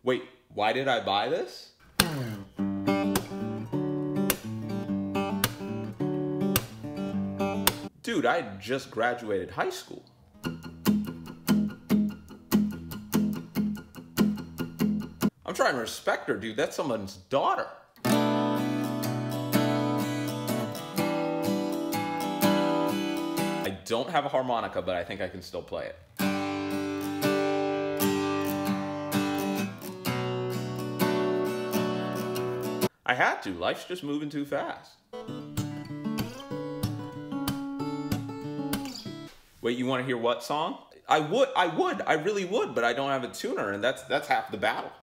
Wait, why did I buy this? Dude, I just graduated high school. I'm trying to respect her, dude. That's someone's daughter. I don't have a harmonica, but I think I can still play it. I had to. Life's just moving too fast. Wait, you want to hear what song? I really would, but I don't have a tuner, and that's half the battle.